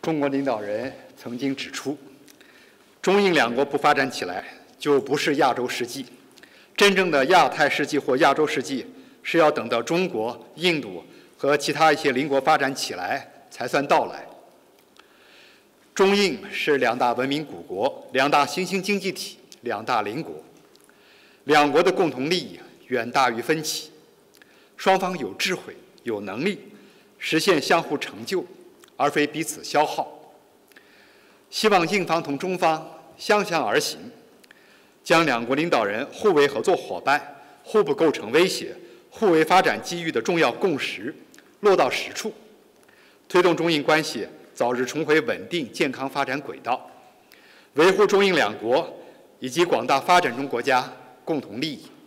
中国领导人曾经指出，中印两国不发展起来，就不是亚洲世纪。真正的亚太世纪或亚洲世纪，是要等到中国、印度和其他一些邻国发展起来才算到来。中印是两大文明古国、两大新兴经济体、两大邻国，两国的共同利益远大于分歧，双方有智慧、有能力实现相互成就，而非彼此消耗。希望印方同中方相向而行，将两国领导人互为合作伙伴、互不构成威胁、互为发展机遇的重要共识落到实处，推动中印关系早日重回稳定健康发展轨道，维护中印两国以及广大发展中国家共同利益。